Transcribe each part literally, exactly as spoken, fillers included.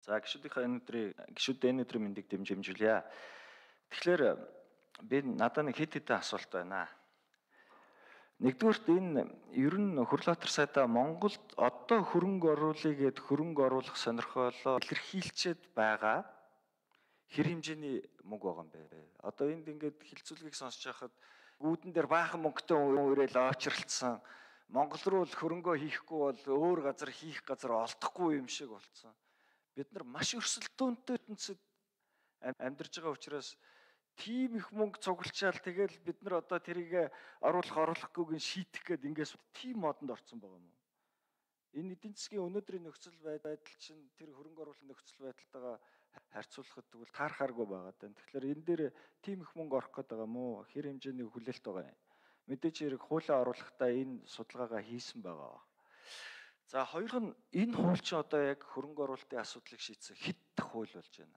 За гişүүдийнхээ энэ өдрийн гişүүдээ энэ өдрийн мэндийг дэмжимжүүлье. Тэгэхээр би надад нэг хэд хэдэн асуулт байна. Нэгдүгürt энэ ер нь Хүрлбаатар сайдаа Монголд одоо хөрөнгө оруулъя гэд хөрөнгө оруулах сонирхолоо илэрхийлчихэд байгаа хэр хэмжээний мөнгө байгаа юм бэ? Одоо энд ингээд хилцүүлгийг сонсож байхад үүдэн дээр баахан мөнгөтэй уурэл очролцсон. Монгол руу л хөрөнгөө хийхгүй бол өөр газар хийх газар олдохгүй юм шиг болцсон. Бид нар маш өрсөлдөөнтэй ертөнцид амьдарч байгаа учраас тийм их мөнгө цуглчаал тэгэл бид нар одоо тэрийг оруулах оруулахгүйг шийдэх гээд ингээс тийм модонд орсон байгаа юм уу? Энэ эдийн засгийн өнөөдрийн нөхцөл байдал чинь тэр хөрөнгө оруулалтын нөхцөл байдалтайгаа харьцуулахад тэгвэл таархааргүй байгаа даа. Тэгэхээр энэ дээр тийм их мөнгө орох гээд байгаа юм уу? Хэр хэмжээний хүлээлт байгаа юм? Мэдээж хэрэг хуулиа оруулахдаа энэ судалгаагаа хийсэн байгаа. За хоёр нь энэ хууль чинь одоо яг хөрөнгө оруулалтын асуудлыг шийдсэн хэд дэх хууль болж байна?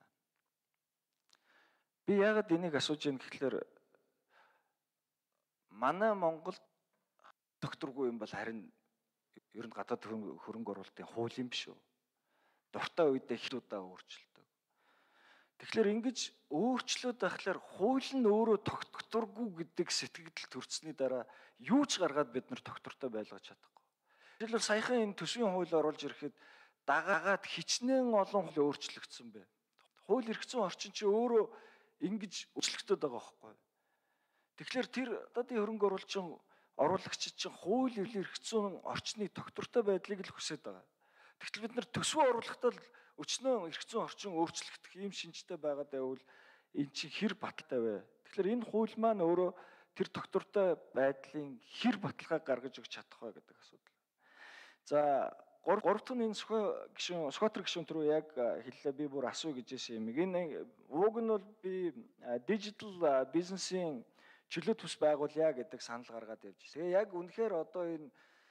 Би яагаад энийг асууж байна гэхэлэр манай Монголд докторгүй юм бол харин ер нь гадаад хөрөнгө оруулалтын хууль юм биш үү? Дуртай үедээ их удаа өөрчлөлтөө. Тэгэхээр ингэж өөрчлөөд байхлаар хууль нь өөрөө тогтдоггүй гэдэг сэтгэл төрсний дараа юу ч гаргаад бид нар тогтвортой байлгаж чадахгүй. Жишээлбэл саяхан энэ төсвийн хууль оруулж ирэхэд дагаад хичнээн олон хууль өөрчлөгдсөн бэ. Хууль эрх зүйн орчин чи өөрөө ингэж өөрчлөгдөд байгаа байхгүй. Тэгэхээр тэр одоодын хөрөнгө оруулагчин оруулагчид чинь хууль эрх зүйн орчны тогтвортой байдлыг л хүсэж байгаа. Тэгтэл бид нар төсвөө оруулахдаа л өчнөө эрх зүйн орчин өөрчлөгдөх ийм шинжтэй байгаад байвал эн чинь хэр баталтай вэ? Тэгэхээр энэ хууль маань өөрөө тэр тогтвортой байдлын хэр баталгааг гаргаж өгч чадах вэ гэдэг асуудал. За гурав дахь нь энэ гишүүн Сүхбаатар гишүүн түрүү яг хэллээ, би бүр асуу гэж байсан юм. Энэ уг нь бол би дижитал бизнесийн чөлөө төс байгуулъя гэдэг санал гаргаад явж байна. Тэгээ яг үнэхээр одоо энэ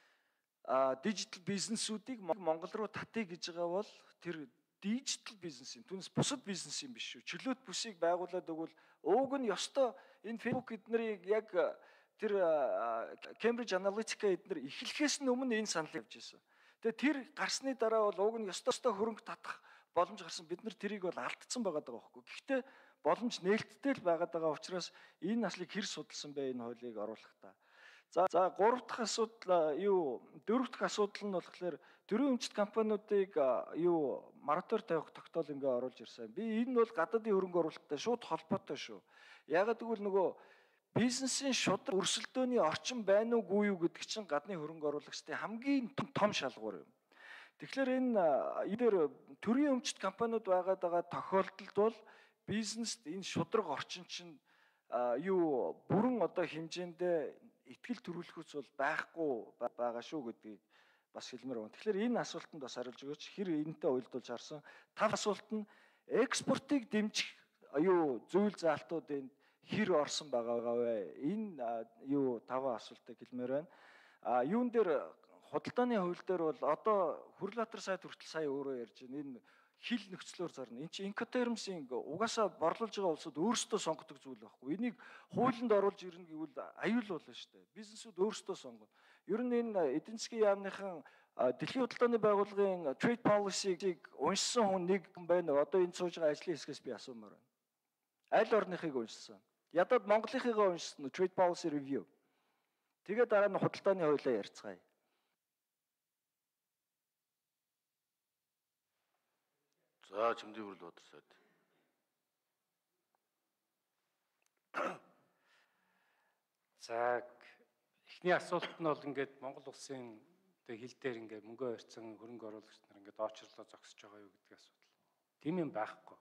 дижитал бизнесүүдийг Монгол руу татъя гэж байгаа бол тэр дижитал бизнесийн түнс бусад бизнес юм биш шүү. Чөлөөт бүсийг байгуулад өгвөл ууг нь ёстой энэ Facebook эднэрийг яг тэр Cambridge Analytica эднэр эхлэхээс нь өмнө энэ санал явж байсан. Тэгээ тэр гарсны дараа бол уг нь ёстой ёстой хөрөнгө татах боломж гарсан, бид нар тэрийг бол алдсан байгаа даа байхгүй. Гэхдээ боломж нээлттэй л байгаа даа учраас энэ наслыг хэр судалсан бэ энэ хуулийг оруулахдаа. За за гурав дахь асуудал юу дөрөв дэх асуудал нь болохоор төрийн өмчт компаниудыг юу мораторий тавих тогтоол ингээ оруулж ирсэн. Би энэ бол гадаадын хөрөнгө оруулалттай шууд холбоотой шүү. Ягаад гэвэл нөгөө бизнесийн шудраг өрсөлдөөний орчин байна уугүй юу гэдэг чинь гадны хөрөнгө оруулагчдын хамгийн том шалгуур юм. Тэгэхээр энэ эдгээр төрийн өмчт компаниуд байгаад байгаа тохиолдолд бол бизнест энэ шудраг орчин чинь юу бүрэн одоо хэмжээндээ итгэл төрүүлэхүйц бол байхгүй байгаа шүү гэдгийг бас хэлмээр байна. Тэгэхээр энэ асуултанд бас хариулж өгөөч. Хэр энэтэй уялдуулж харсан. Тав асуулт нь экспортыг дэмжих юу зүйл заалтуудын хэр орсон байгаа вэ? Энэ юу таван асуултыг хэлмээр байна. А юун дээр худалдааны хууль дээр бол одоо Хүрлбаатар сайд хүртэл сая өөрөө ярьж байна. Энэ хил нөхцлөөр зарна. Энд чинь инкотермсийн угаасаа борлуулж байгаа улсууд өөрсдөө сонгодог зүйл байхгүй. Энийг хуулинд оруулж ирнэ гэвэл аюул болно шүү дээ. Бизнесүүд өөрсдөө сонгоно. Ер нь энэ эдийн засгийн яамныхан Дэлхийн худалдааны байгууллагын trade policy-г уншсан хүн нэг хүн байна. Одоо энэ сууж байгаа ажлын хэсгээс би асуумаар байна. Аль орныхыг уншсан? Ядаад Монголынхыгаа уншсан trade policy review. Тэгээд дараа нь худалдааны хуулиа ярьцгаая. За Чимдийн Хүрлбаатар сайд. За эхний асуулт нь бол ингээд Монгол улсын одоо хил дээр ингээд мөнгө барьсан хөрөнгө оруулагч нар ингээд очрлоо зогсож байгаа юу гэдэг асуудал. Тийм юм байхгүй.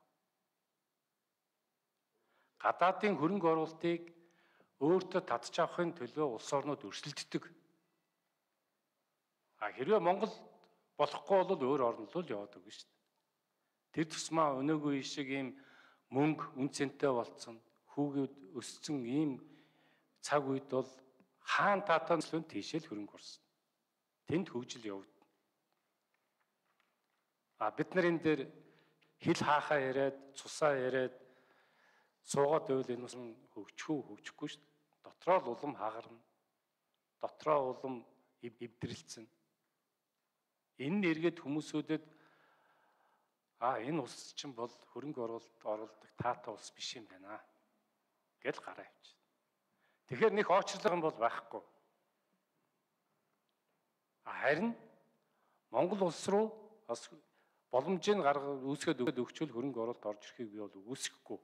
Гадаадын хөрөнгө оруулалтыг өөртөө татж авахын төлөө улс орнууд өрсөлддөг. А хэрвээ Монгол болохгүй бол өөр орн руу л яваад өгнө шүү дээ. Тэр тусмаа өнөөгүй шиг ийм мөнгө үн цэнтэй болцсон, хүүгүүд өссөн ийм цаг үед бол хаан таатаа нөлөөнд тийшэл хөрөнгө орсон. Тэнд хөгжил явагдана. А бид нар энэ дээр хил хаахаа яриад, цусаа яриад суугаад байвал энэ бас хөгжих үү, хөгжихгүй шүү дээ. Дотроо л улам хагарна. Дотроо улам эвдрэлцэн. Энэ нэргээд хүмүүсүүдэд а энэ улс чинь бол хөрөнгө оруулалт оруулдаг таатай улс биш юм байна гэж гараа авчих. Тэгэхээр нэг очрлого юм бол байхгүй. Харин Монгол улс руу бас боломжийг гаргаж үүсгээд өгчвөл хөрөнгө оруулалт орж ирэхийг би бол үгүйсэхгүй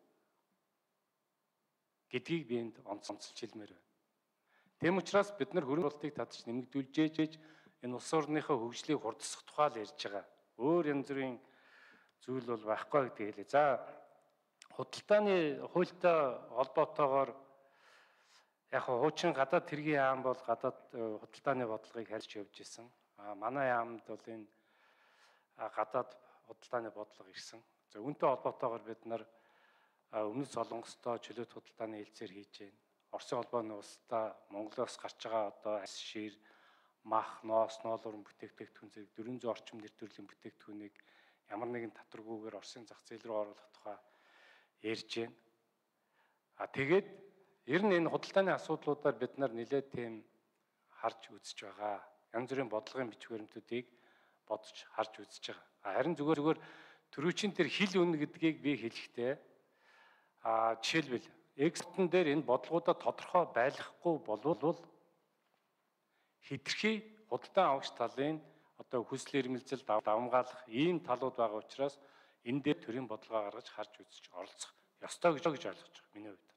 гэдгийг би энд онцолж хэлмээр байна. Тэм учраас бид нар хөрөнгө оруулалтыг татж нэмэгдүүлж энэ улс орныхоо хөгжлийг хурдсах тухай л ярьж байгаа. Өөр янз бүрийн зүйл бол байхгүй гэдгийг хэлээ. За худалдааны хуультай холбоотойгоор яг хуучин гадаад хэргийн яам бол гадаад худалдааны бодлогыг харьж явж исэн. А манай яамд бол энэ гадаад худалдааны бодлого ирсэн. За үүнтэй холбоотойгоор бид нар өмнөд Солонгостой чөлөөт худалдааны хэлцээр хийж байна. Оросын холбооны улстай Монголоос гарч байгаа одоо ас шир, мах, ноос, ноолуурын бүтээгдэхүүн зэрэг дөрвөн зуун орчим нэр төрлийн бүтээгдэхүүнийг ямар нэгэн татваргүйгээр Оросын зах зээл рүү оруулах тухай ярьж байна. А тэгээд ер нь энэ худалдааны асуудлуудаар бид нар нэлээд тийм харж үзэж байгаа. Янз бүрийн бодлогын бичиг баримтуудыг бодож харж үзэж байгаа. Харин зүгээр зүгээр төрүүчийн тэр хил үнэ гэдгийг би хэлэхдээ а жишээлбэл экспортн дээр энэ бодлогуудаа тодорхой байлгахгүй болвол хэтэрхий худалдан авагч талын одоо хүсэл эрмэлзэл давмгаалах ийм талууд байгаа учраас энэ дээр төрийн бодлогоо гаргаж харж үзэж оролцох ёстой гэж ойлгож байгаа миний хувьд.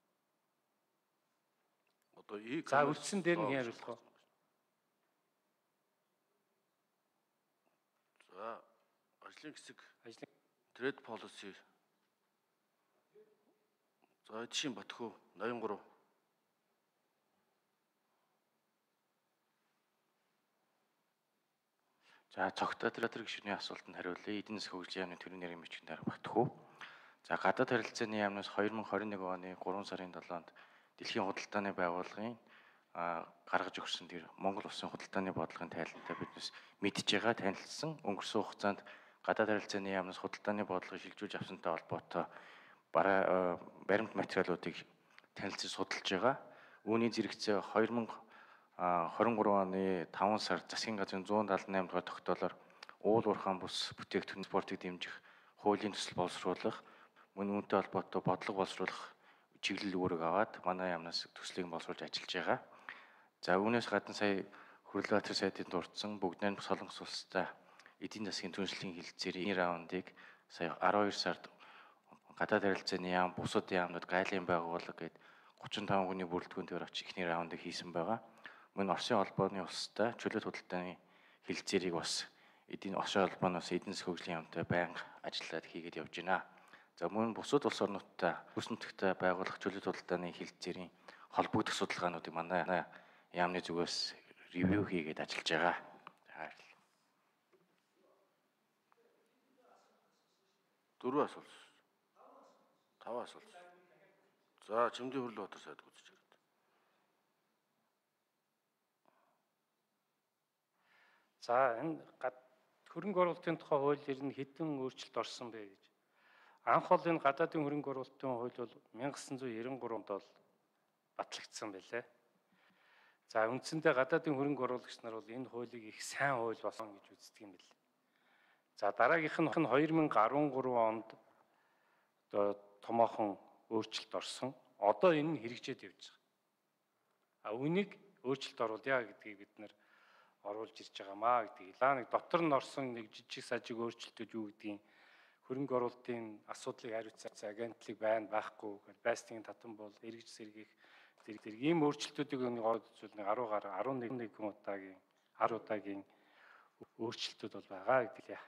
Одоо и за үлдсэн дээр нь яаруулах вэ? За ажлын хэсэг ажлын trade policy. За эдшийн Батхүү ноён гурав. За цогтой театр гишүүний асуултанд хариулъя. Эдийн засгийн хөгжлийн яамны төрийн нэрийн бичгийн дарга Батхүү. За гадаад харилцааны яамнаас две тысячи двадцать один оны гурван сарын долоонд дэлхийн худалдааны байгууллагын гаргаж өгсөн тэр Монгол улсын худалдааны бодлогын тайлантай биднес мэдж байгаа танилцсан. Өнгөрсөн хугацаанд гадаад харилцааны яамнаас худалдааны бодлогыг шилжүүлж авсантай холбоотой баримт материалуудыг танилцж судалж байгаа. Үүний зэрэгцээ две тысячи двадцать три оны таван сар засгийн газрын one seventy-eight дугаар тогтоолоор уул уурхайн бус бүтээгдэхүүн спортыг дэмжих хуулийн төсөл боловсруулах, мөн үүнтэй холбоотой бодлого боловсруулах чиглэл үүрэг аваад манай яамнаас төслийг боловсруулж ажиллаж байгаа. За үүнээс гадна сая Хүрлбаатар сайдын дурдсан бүгд найрамдах Солонгос улстай эдийн засгийн түншлэлийн хилцээрийн раундыг сая twelve сард гадаад харилцааны яам, бусад яамнууд гайлын байгууллага гээд thirty-five хүний бүрэлдэхүүнээр очиж ихний раундыг хийсэн байгаа. Мөн Оросын холбооны улстай чөлөөт худалдааны хилцээрийг бас эдийн Оросын холбооноос эдийн засгийн хөгжлийн яамтай байнга ажиллаад хийгээд явж байна. За мөн бусад улс орнуудтай бүс нутагтай байгуулах чөлөөт худалдааны хилцээрийн холбогдох судалгаануудыг манай яамны зүгээс ревю хийгээд ажиллаж байгаа. Дөрвөн асуулт. Таван асуулт. За Чимдийн Хүрлбаатар сайд үзэж байна. За энэ хөрөнгө оруулалтын тухай хуулиар нь хэдэн өөрчлөлт орсон бэ гэж. Анх бол энэ гадаадын хөрөнгө оруулалтын хууль бол nineteen ninety-three онд бол батлагдсан байлээ. За үндсэндээ гадаадын хөрөнгө оруулагч нар бол энэ хуулийг их сайн хууль болсон гэж үздэг юм билээ. За дараагийнх нь twenty13 онд одоо томоохон өөрчлөлт орсон. Одоо энэ нь хэрэгжээд явж байгаа. А үнийг өөрчлөлт оруулъя гэдгийг бид нэр оруулж ирж байгаамаа гэдгийг. Лаа нэг дотор нь орсон нэг жижиг сажиг өөрчлөлтүүд юу гэдгийг хөрөнгө оруулалтын асуудлыг хариуцах агентлаг байна байхгүй гэж байсны татан бол эргэж сэргийх зэрэг зэрэг ийм өөрчлөлтүүдийг нэг үзвэл нэг ten гаруй eleven удаагийн ten удаагийн өөрчлөлтүүд бол байгаа гэдгийг.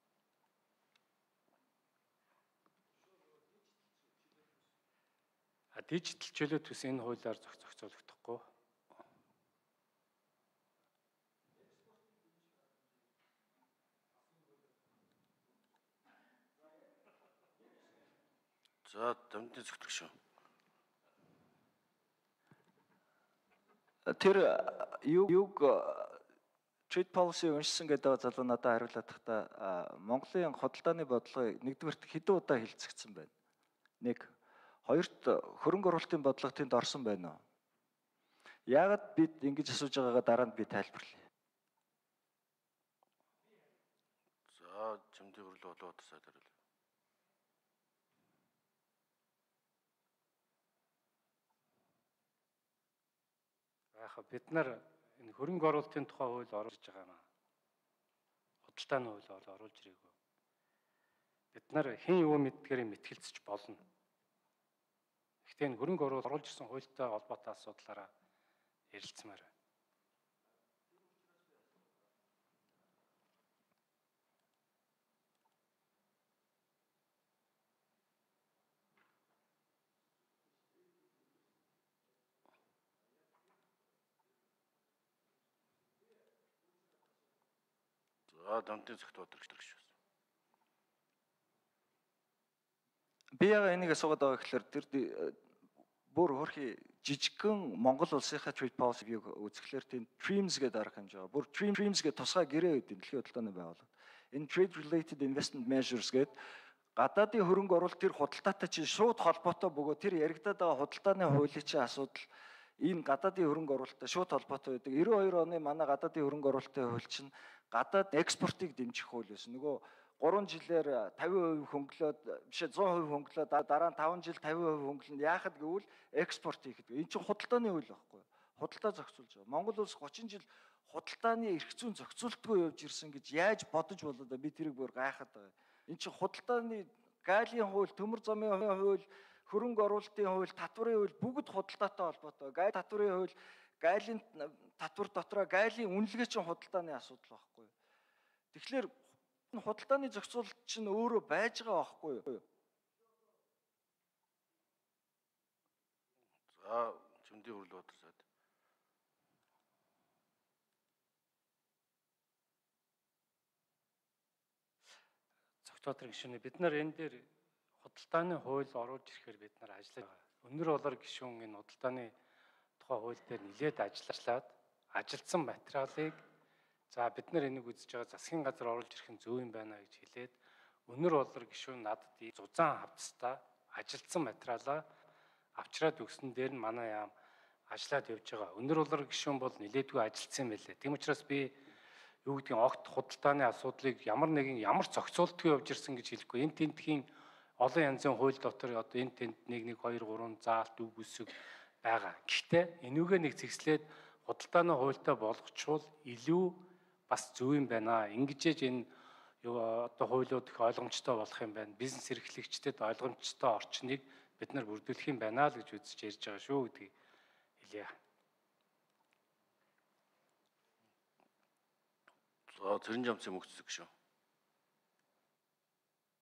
А дижитал чөлөөт төс энэ хуулиар зохицуулагдахгүй. За Дамжин зөвтгөх шүү. Тэр юг trade policy уншсан гэдэг залуу надад хариулаад тахта Монголын худалдааны бодлогыг нэгдүгээрт хэдэн удаа хилцэгдсэн байна. Нэг хоёрт хөрөнгө оруулалтын бодлого тэнд орсон байна уу? Яагаад бид ингэж асууж байгаагаа дараа нь би тайлбарлая. За Чимдийн Улаанбаатар сайд хариулъя. Яг бид нар энэ хөрөнгө оруулалтын тухай хууль оруулж байгаа юм аа. Худалдааны хууль оруулж ирээгүй. Бид нар хэн юу мэддгээр мэтгэлцэж болно. Гэхдээ энэ хөрөнгө оруулалт оруулж ирсэн хуультай холбоотой асуудлаараа ярилцмаар байна. За Дамтын цагт өдрөгч гэж байна. Би яг энийг асуугаад байгаа гэхээр тэр бүр хөрхи жижигхэн Монгол улсынхаа trade policy-г үзэхлээр тийм TRIMS гэдэг арга хэмжээ байгаа. Бүр TRIMS гэдэг тусгай гэрээ үүдийн дэлхийн худалдааны байгууллага. Энэ Trade Related Investment Measures гэдэг гадаадын хөрөнгө оруулалт тэр худалдаатай чинь шууд холбоотой бөгөөд тэр яригадаад байгаа худалдааны хуулийн чинь асуудал энэ гадаадын хөрөнгө оруулалттай шууд холбоотой байдаг. девяносто хоёр оны манай гадаадын хөрөнгө оруулалтын хууль чинь гадаад экспортыг дэмжих хууль байсан. Нөгөө гурван жилээр тавин хувь хөнгөлөөд бишээ зуун хувь хөнгөлөөд дараа нь таван жил тавин хувь хөнгөлөнд яахад гэвэл экспорт хийхэд. Энэ чинь худалдааны хууль байхгүй юу? Худалдаа зохицуулж байгаа. Монгол улс гучин жил худалдааны эрх зүйн зохицуултгүй явж ирсэн гэж яаж бодож болоо да би тэрийг бүр гайхаад байгаа. Энэ чинь худалдааны гаалийн хууль, төмөр замын хууль, хөрөнгө оруулалтын хууль, татварын хууль бүгд худалдаатай холбоотой. Гайл татварын хууль, гайлын татвар дотроо гайлын үнэлгээ чинь худалдааны асуудал байхгүй юу? Тэгэхээр худалдааны зохицуулалт чинь өөрөө байж байгаа байхгүй юу? За Чимдийн Улаанбаатар сайд. Цогцоотрын гишүүнээ бид нар энэ дээр худалдааны хууль оруулж ирэхээр бид нар ажиллаж байгаа. Өнөр болор гишүүн энэ худалдааны тухай хууль дээр нэлээд ажиллаад ажилдсан материалыг за бид нар энийг үзэж байгаа засгийн газар оруулж ирэх нь зөв юм байна гэж хэлээд өнөр болор гишүүн надад зузаан хавцастаа ажилдсан материалаа авчраад өгсөн дээр нь манай яам ажиллаад явж байгаа. Өнөр болор гишүүн бол нэлээдгүй ажилдсан юм байлээ. Тийм учраас би юу гэдгийг огт худалдааны асуудлыг ямар нэгэн ямар зохицуултгүй явж ирсэн гэж хэлэхгүй. Энэ тентхийн олон янзын хууль дотор одоо энэ тент нэг нэг хоёр гурван заалт үг үсэг байгаа. Гэхдээ энүүгээ нэг зэгслээд худалдааны хуультай болгочвол илүү бас зөв юм байна. Ингэжээж энэ одоо хуулиуд их ойлгомжтой болох юм байна. Бизнес эрхлэгчдэд ойлгомжтой орчныг бид нар бүрдүүлэх юм байна л гэж үзэж ярьж байгаа шүү гэдгийг хэлье. За Цэрэн Жамцын мөгцөг шүү.